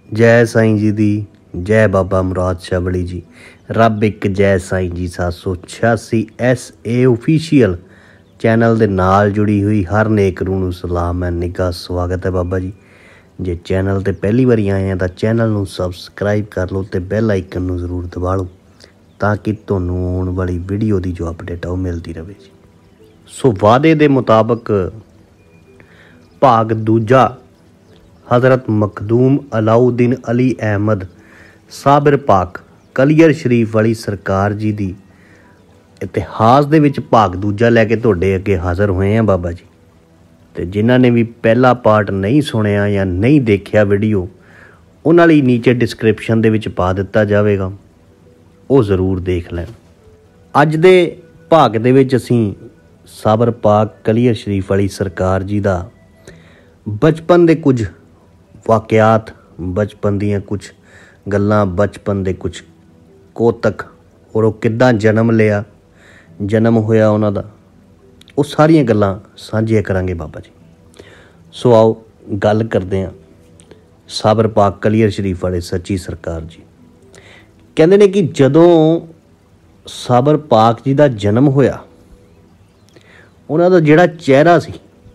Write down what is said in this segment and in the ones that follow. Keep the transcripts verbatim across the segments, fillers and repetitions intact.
जय साईं जी दी जय बाबा मुराद शाह बली जी। रब एक जय साईं जी। सात सौ छियासी एस ए ऑफिशियल चैनल दे नाल जुड़ी हुई हर नेक रूह नूं सलाम है निघा स्वागत है बाबा जी। जे चैनल ते पहली बारी आए हैं तो चैनल नूं सबसक्राइब कर लो तो बैल आइकन नूं जरूर दबा लो ताकि तुहानूं आउण वाली वीडियो की जो अपडेट है वह मिलती रहे जी। सो वादे दे मुताबक भाग दूजा हज़रत मखदूम अलाउद्दीन अली अहमद साबिर पाक कलियर शरीफ वाली सरकार जी दी इतिहास दे विच भाग दूजा लैके तुहाडे अगे हाज़र होए हैं बाबा जी। तो जिन्हां ने भी पहला पार्ट नहीं सुनिया या नहीं देखिया वीडियो उन्हां लई नीचे डिस्क्रिप्शन दे विच पा दिता जाएगा, वो ज़रूर देख लैण। अज दे भाग दे विच असीं साबिर पाक कलियर शरीफ वाली सरकार जी दा बचपन दे कुछ वाक़यात, बचपन दियां कुछ गल्लां, बचपन दे कुछ कोतक और वो किद्दां जन्म लिया, जन्म होया उन्हां दा, वो सारियां गल्लां सांझियां करांगे बाबा जी। सो आओ गल करदे हां साबिर पाक कलियर शरीफ वाले सच्ची सरकार जी। कहंदे ने कि जदों साबिर पाक जी दा जन्म होया उन्हां दा जिहड़ा चेहरा सी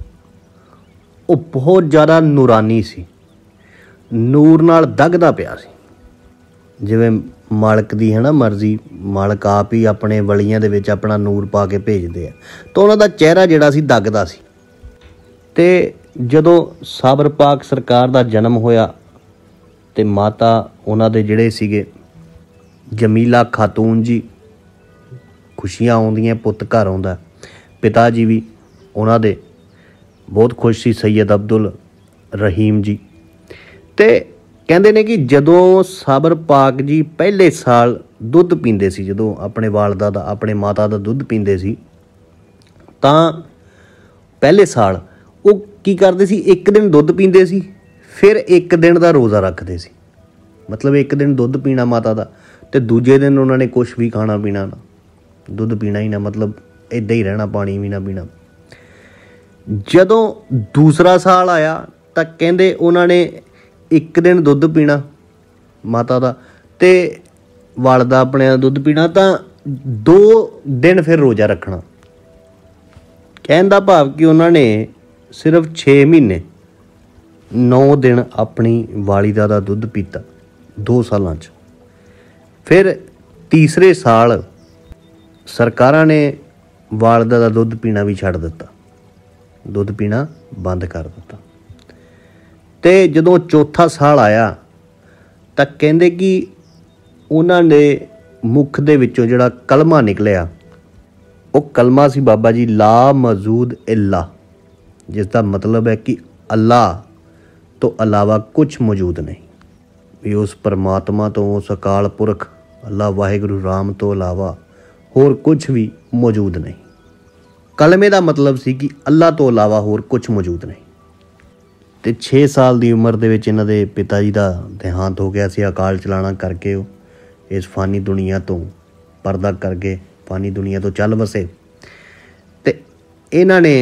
वो बहुत ज़्यादा नूरानी सी, नूर नाल दगदा पिया सी। जिवें मालक दी है ना मर्जी, मालक आप ही अपने वलियां दे विच अपना नूर पा के भेजदे आ, तो उन्हां दा चेहरा जिहड़ा सी दगदा सी। ते जदों साबिर पाक सरकार दा जन्म होया ते माता उन्हां दे जिहड़े सीगे जमीला खातून जी, खुशियां आउंदियां पुत्त घर आउंदा, पिता जी भी उन्हां दे बहुत खुश सी सैयद अब्दुल रहीम जी। ते कहंदे ने कि जदों साबिर पाक जी पहले साल दुध पींदे सी, जदों अपने वालदा दा अपने माता दा दुध पींदे सी तां पहले साल वो की करदे सी, एक दिन दुध पींदे सी फिर एक दिन दा रोज़ा रखदे सी। मतलब एक दिन दुध पीना माता दा ते दूजे दिन उन्होंने कुछ भी खाना पीना ना, दुध पीना ही ना, मतलब इदां ही रहना, पानी भी ना पीना। जदों दूसरा साल आया तो कहंदे उन्होंने एक दिन दुध पीना माता दा ते वालदा अपने दुध पीना, तो दो दिन फिर रोज़ा रखना। कहने दा भाव कि उन्होंने सिर्फ छे महीने नौ दिन अपनी वालिदा दा दुध पीता दो सालां च। फिर तीसरे साल सरकारां ने वालदा दा दुध पीना भी छड्ड दिता, दुध पीना बंद कर दिता। ते जदों चौथा साल आया तो कहंदे कि उन्हां दे मुख दे विचों जिहड़ा कलमा निकलिया वो कलमा सी बाबा जी ला मौजूद इल्ला, जिसका मतलब है कि अल्लाह तो अलावा कुछ मौजूद नहीं, भी उस परमात्मा तो उस अकाल पुरख अल्लाह वाहिगुरू राम तो अलावा होर कुछ भी मौजूद नहीं। कलमे का मतलब सी कि अल्लाह तो अलावा होर कुछ मौजूद नहीं। तो छे साल की उम्र दे विच इन्हां दे पिता जी का देहांत हो गया सी, अकाल चलाना करके इस फानी दुनिया तो पर्दा करके फानी दुनिया तो चल वसे। तो इन्हां ने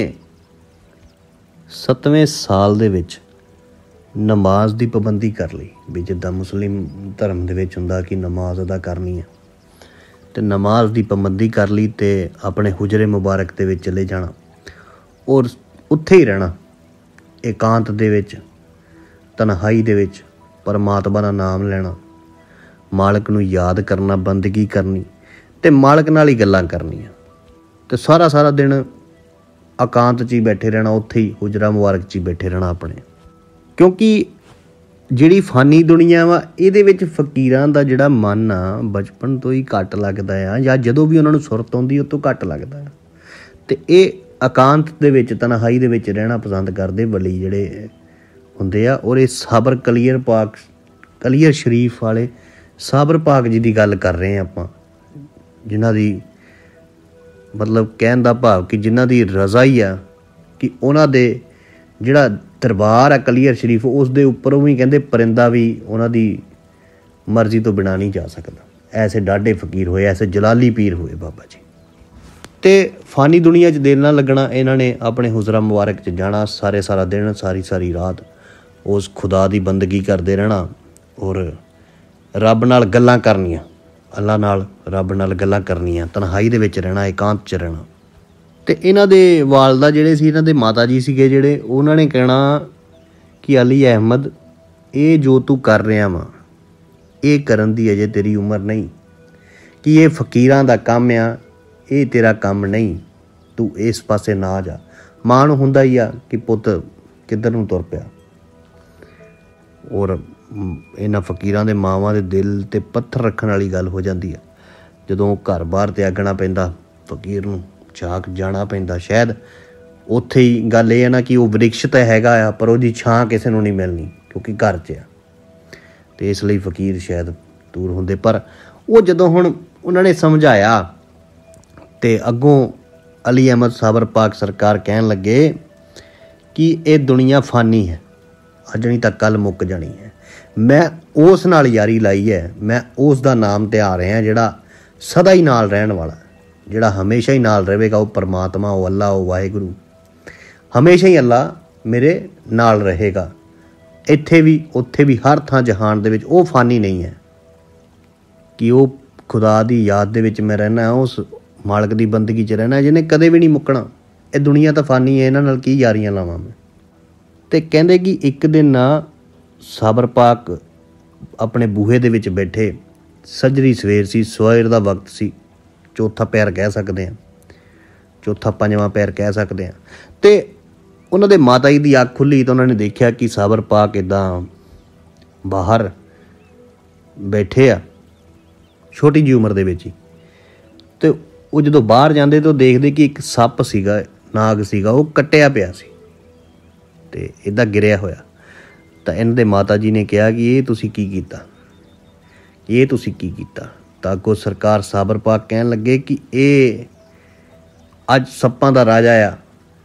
सतवें साल दे विच नमाज की पाबंदी कर ली, भी जिद्दां मुस्लिम धर्म दे विच हुंदा कि नमाज अदा करनी है, तो नमाज की पाबंदी कर ली तो अपने हुजरे मुबारक दे विच चले जाना और उत्थे ही रहना, एकांत दे विच तन्हाई दे विच परमात्मा का नाम लेना, मालक नूं याद करना, बंदगी करनी ते मालक नाल ही गल्लां करनियां। तो सारा सारा दिन एकांत च ही बैठे रहना, उत्थे ही हुजरा मुबारक च ही बैठे रहना अपने, क्योंकि जिहड़ी फानी दुनिया वा इहदे विच फकीरां दा जिहड़ा मन आ बचपन तो ही घट लगदा आ, या जदों भी उन्हां नूं सुरत आउंदी उह तों घट लगदा आ। ते इह एकांत दे विच तन्हाई दे विच रहना पसंद करदे वली जिहड़े हुंदे आ। और इह साबिर कलियर पाक कलियर शरीफ वाले साबिर पाक जी की गल कर रहे हैं आपां, जिन्हां दी मतलब कहण दा भाव कि जिन्हां दी रज़ा ही आ कि उन्हां दे जिहड़ा दरबार है कलियर शरीफ उस दे उपर भी कहंदे परिंदा भी उन्हां दी मर्जी तो बिना नहीं जा सकता। ऐसे डाढे फकीर होए, ऐसे जलाली पीर हुए बाबा जी। तो फानी दुनिया च देर ना लगना, इन्हां ने अपने हुजरा मुबारक च जाना, सारे सारा दिन सारी सारी रात उस खुदा की बंदगी करते रहना और रब नाल गल्लां करनियां, अल्लाह नाल रब नाल गल्लां करनियां, तन्हाई दे विच रहना, एकांत च रहना। ते इन्हां दे वालदा जिहड़े सी, इन्हां दे माता जी सीगे जिहड़े, उन्हां ने कहना कि अली अहमद ये जो तू कर रहा वा ये करन दी अजे तेरी उम्र नहीं, कि ये फकीरां दा काम आ, ये तेरा काम नहीं, तू इस पासे ना जा। मां नूं हुंदा ही आ कि पुत्त किधर नूं तुर पिया। और इन्हां फकीरां दे मावां दे दिल ते पत्थर रखण वाली गल हो जाती है। जदों घर बार त्यागना पैंदा, फकीर नूं झाक जाना पैंदा, शायद उत्थे ही गल ये है ना कि वो वृक्ष तो हैगा आ पर उसकी छां किसी नूं नहीं मिलनी क्योंकि घर च आ, ते इसलिए फकीर शायद दूर हुंदे। पर वो जदों हुण उन्होंने समझाया ते अगों अली अहमद साबर पाक सरकार कहन लगे कि ये दुनिया फानी है, अज नहीं तां कल मुक जानी है। मैं उस नाल यारी लाई है, मैं उस दा नाम ते आ रहा जिहड़ा सदा ही नाल रहन वाला, जिहड़ा हमेशा ही नाल रहेगा। वो परमात्मा, वो अल्लाह, वो वाहिगुरू, हमेशा ही अल्लाह मेरे नाल रहेगा। इत्थे भी उत्थे भी हर थां जहान दे विच वो फानी नहीं है कि वो खुदा दी याद दे विच मैं रहना, उस मालक दी बंदगी च रहना जिन्हें कदे भी नहीं मुकना। ये दुनिया तो फानी है, इन्हां नाल की यारियां लावां मैं। ते कहंदे कि एक दिन ना साबर पाक अपने बूहे दे विच बैठे, सजरी सवेर सी, सवेर दा वक्त सी, चौथा पैर कह सकते हैं, चौथा पंजवां पैर कह सकते हैं। ते उन्हां दे माता जी दी अख खुली तो उन्होंने देखा कि साबर पाक इदां बाहर बैठे आ छोटी जी उम्र दे विच ही। ते वो जदों बाहर जाते तो देखते कि एक सप सीगा, नाग सीगा, वो कट्टिया पिया सी ते इदां गिरिया होया। तो इन्हां दे माता जी ने कहा कि ये तुसीं की कीता, ये तुसीं की कीता। तो अगों सरकार साबर पाक कहन लगे कि ये अज सप्पां दा राजा आ,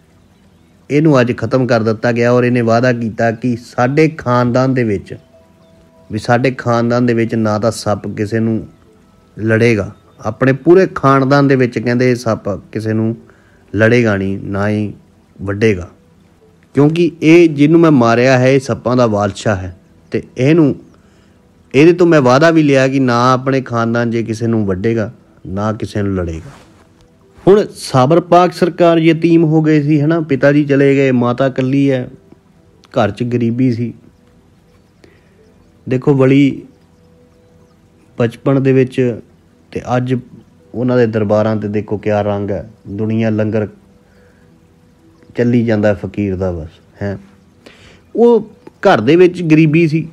इनू अज खत्म कर दिता गया। और इन्हें वादा किया कि साडे खानदान दे विच भी साडे खानदान दे विच ना तां सप किसी नूं लड़ेगा, अपने पूरे खानदान दे विच कहंदे सप किसी नूं लड़ेगा नहीं, ना ही वड्डेगा, क्योंकि ये जिन्हों मैं मारिया है ये सप्पां दा बादशाह है। तो इहनूं ਇਹਦੇ ਤੋਂ मैं वादा भी लिया कि ना अपने खानदान जे किसी नूं वड्डेगा ना किसी नूं लड़ेगा। हुण साबर पाक सरकार यतीम हो गए सी, है ना, पिता जी चले गए, माता कल्ली है, घर च गरीबी सी। देखो बड़ी बचपन दे विच ते अज उन्हां दे दरबारां ते देखो क्या रंग है, दुनिया लंगर चली जांदा फकीर दा बस है। वो घर दे विच गरीबी सी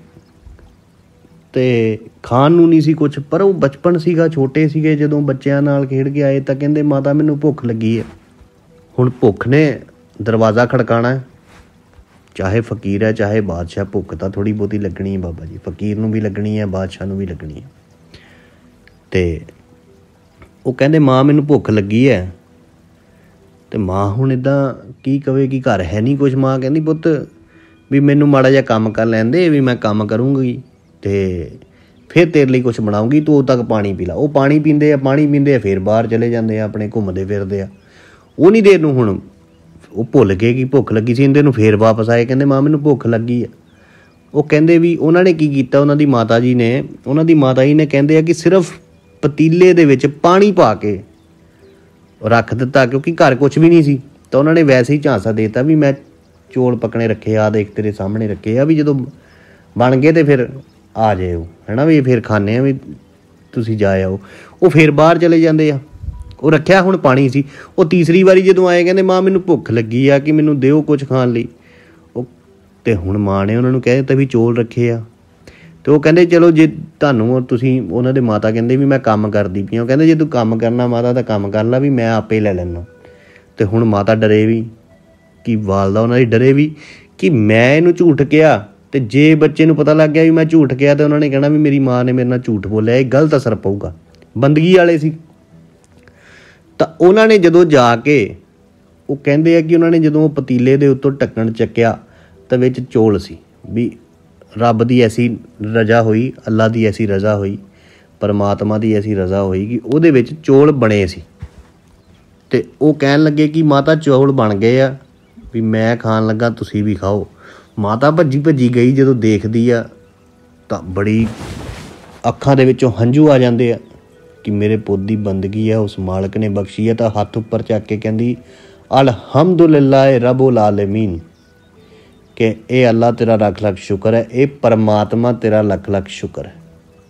ते खाण नूं नहीं सी कुछ, पर वो बचपन सीगा, छोटे सीगे, जदों बच्चों नाल खेड के आए तो कहंदे माता मैनूं भुख लगी है। हुण भुख ने दरवाज़ा खड़काना है, चाहे फकीर है चाहे बादशाह, भुख तो थोड़ी बहुती लगनी है बाबा जी, फकीर नूं भी लगनी है, बादशाह नूं भी लगनी है। ते वो कहंदे माँ मैनूं भुख लगी है। ते माँ हुण इदां की कवे कि घर है नहीं कुछ। माँ कहंदी पुत्त भी मैनूं माड़ा जिहा काम कर लैण दे, भी मैं काम करूँगी ते फिर तेरे लिए कुछ बनाऊँगी, तू उद तक पानी पी ला। वो पानी पींदे आ, पानी पींदे आ, फिर बाहर चले जाते हैं अपने घूमते फिरते आ। उन्नी देर नूं हुण वो भुल गए कि भुख लगी सी, इंदे नूं फिर वापस आए, कहंदे माँ मैनूं भुख लगी है। वो कहंदे भी उन्होंने की कीता, उन्हां दी माता जी ने उन्हां दी माता जी ने कहंदे आ कि सिर्फ पतीले दे विच पानी पा के रख दिता, क्योंकि घर कुछ भी नहीं सी। तो उन्होंने वैसे ही झांसा देता भी मैं चौल पकने रखे आ, देख तेरे सामने रखे आ, भी जदों बन गए तो फिर आ जाओ, है ना, भी फिर खाने भी तुसीं जा आओ। वो फिर बाहर चले जाते आ। वो रखिया हुण पानी सी। वो तीसरी बारी जदों आए कहंदे माँ मैनूं भुख लगी आ कि मैनूं दिओ कुछ खाण लई। वो ते हुण माँ ने उन्हां नूं कह दित्ता भी चौल रखे आ। तो वो कहंदे चलो जे तुहानूं तुसीं, उन्हां दे माता कहंदे भी मैं काम करदी पई आ। कहंदे जे तूं काम करना माता तां काम कर ला, भी मैं आपे लै लैना। ते हुण माता डरे भी कि वालदा उन्हां दी डरे भी कि मैं इहनूं झूठ कहा, तो जे बच्चे नूं पता लग गया भी मैं झूठ कहा तो उन्होंने कहना भी मेरी माँ ने मेरे नाल झूठ बोलिया, ये गलत असर पऊगा। बंदगी वाले सी। तो उन्होंने जदों जाके वो कहंदे आ कि उन्होंने जदों पतीले दे उत्तों ढक्कण चक्या तो विच चौल सी। भी रब दी ऐसी रजा हुई, अल्लाह दी ऐसी रजा हुई, परमात्मा दी ऐसी रजा हुई कि उहदे विच चौल बने सी। ते वो कहन लगे कि माता चौल बन गए आ, भी मैं खाण लगा, तुसीं भी खाओ। माता भज्जी भज्जी गई, जदों देखदी आ ਤਾਂ ਬੜੀ ਅੱਖਾਂ ਦੇ ਵਿੱਚੋਂ ਹੰਝੂ ਆ ਜਾਂਦੇ ਆ ਕਿ ਮੇਰੇ ਪੁੱਤ ਦੀ ਬੰਦਗੀ ਹੈ ਉਸ ਮਾਲਕ ਨੇ ਬਖਸ਼ੀ ਹੈ। ਤਾਂ ਹੱਥ ਉੱਪਰ ਚੱਕ ਕੇ ਕਹਿੰਦੀ ਅਲਹਮਦੁਲਿल्लाह रब्बुल आलमीन कि ये अल्लाह तेरा लख लख शुक्र है, ये परमात्मा तेरा लख लख शुक्र है,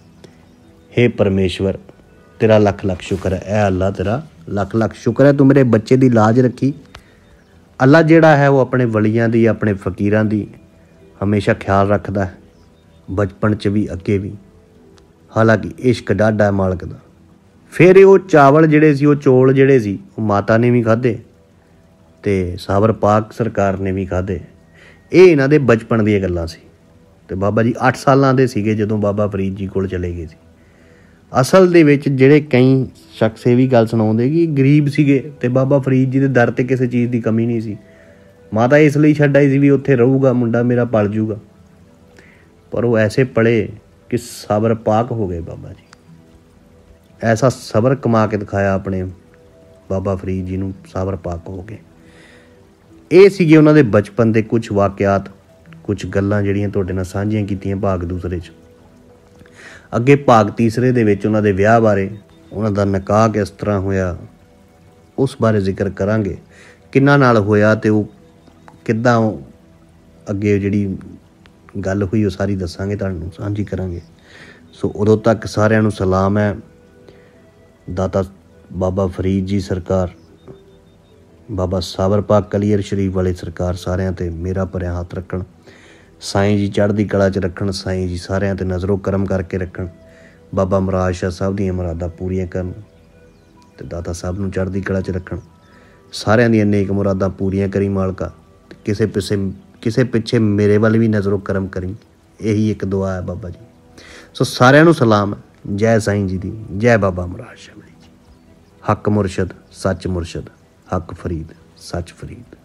हे परमेश्वर तेरा लख लख शुक्र है, ए अल्लाह तेरा लख लख शुक्र है, तू मेरे बच्चे की लाज रखी। अल्लाह जिहड़ा है वो अपने वलियां दी अपने फकीरां दी हमेशा ख्याल रखता है, बचपन च भी अगे भी। हालांकि इश्क डाढा है मालक दा। फिर वो चावल जिहड़े सी वो चौल जिहड़े सी वो माता ने भी खाधे ते साबर पाक सरकार ने भी खाधे। ਇਹ ਇਹਨਾਂ ਦੇ ਬਚਪਨ ਦੀਆਂ ਗੱਲਾਂ ਸੀ। ਤੇ ਬਾਬਾ ਜੀ ਅੱਠ ਸਾਲਾਂ ਦੇ ਸੀਗੇ ਜਦੋਂ ਬਾਬਾ ਫਰੀਦ ਜੀ ਕੋਲ ਚਲੇ ਗਏ ਸੀ। ਅਸਲ ਦੇ ਵਿੱਚ ਜਿਹੜੇ ਕਈ ਸ਼ਖਸ ਇਹ ਵੀ ਗੱਲ ਸੁਣਾਉਂਦੇ ਕਿ ਗਰੀਬ ਸੀਗੇ ਤੇ ਬਾਬਾ ਫਰੀਦ ਜੀ ਦੇ ਦਰ ਤੇ ਕਿਸੇ ਚੀਜ਼ ਦੀ ਕਮੀ ਨਹੀਂ ਸੀ। ਮਾਤਾ ਇਸ ਲਈ ਛੱਡ ਆਈ ਸੀ ਵੀ ਉੱਥੇ ਰਹੂਗਾ ਮੁੰਡਾ ਮੇਰਾ ਪਲ ਜੂਗਾ, ਪਰ ਉਹ ਐਸੇ ਪਲੇ ਕਿ ਸਬਰ ਪਾਕ ਹੋ ਗਏ। ਬਾਬਾ ਜੀ ਐਸਾ ਸਬਰ ਕਮਾ ਕੇ ਦਿਖਾਇਆ ਆਪਣੇ ਬਾਬਾ ਫਰੀਦ ਜੀ ਨੂੰ, ਸਬਰ ਪਾਕ ਹੋ ਗਏ। ਇਹ ਸੀਗੇ ਉਹਨਾਂ ਦੇ ਬਚਪਨ ਦੇ ਕੁਝ ਵਾਕਿਆਤ, ਕੁਝ ਗੱਲਾਂ ਜਿਹੜੀਆਂ ਤੁਹਾਡੇ ਨਾਲ ਸਾਂਝੀਆਂ ਕੀਤੀਆਂ ਭਾਗ ਦੂਸਰੇ 'ਚ। ਅੱਗੇ ਭਾਗ ਤੀਸਰੇ ਦੇ ਵਿੱਚ ਉਹਨਾਂ ਦੇ ਵਿਆਹ ਬਾਰੇ, ਉਹਨਾਂ ਦਾ ਨਿਕਾਹ ਕਿਸ ਤਰ੍ਹਾਂ ਹੋਇਆ ਉਸ ਬਾਰੇ ਜ਼ਿਕਰ ਕਰਾਂਗੇ, ਕਿੰਨਾ ਨਾਲ ਹੋਇਆ ਤੇ ਉਹ ਕਿੱਦਾਂ ਅੱਗੇ ਜਿਹੜੀ ਗੱਲ ਹੋਈ ਉਹ ਸਾਰੀ ਦੱਸਾਂਗੇ, ਤੁਹਾਨੂੰ ਸਾਂਝੀ ਕਰਾਂਗੇ। ਸੋ ਉਦੋਂ ਤੱਕ ਸਾਰਿਆਂ ਨੂੰ ਸਲਾਮ ਹੈ। ਦਾਤਾ ਬਾਬਾ ਫਰੀਦ ਜੀ ਸਰਕਾਰ, बाबा साबर पाक कलीयर शरीफ वाले सरकार सारिਆਂ ਤੇ मेरा भरिया हथ रखन। साईं जी चढ़दी कला च रखन, साईं जी सारिਆਂ ਤੇ नज़रों करम करके रखन। बाबा मुराद शाह साहब ਦੀਆਂ मुरादां पूरियां करन ਤੇ दाता साहब ਨੂੰ चढ़दी कला च रखन। सारिਆਂ ਦੀਆਂ नेक मुरादां पूरियां करी मालका, किसे पिछे किसे पिछे मेरे वाल भी नज़रों करम करी। यही एक दुआ है बाबा जी। सो सारिਆਂ ਨੂੰ सलाम, जय साईं जी दी, जय बाबा मुराद शाह जी। हक मुरशद सच मुरशद, हक फरीद सच फरीद।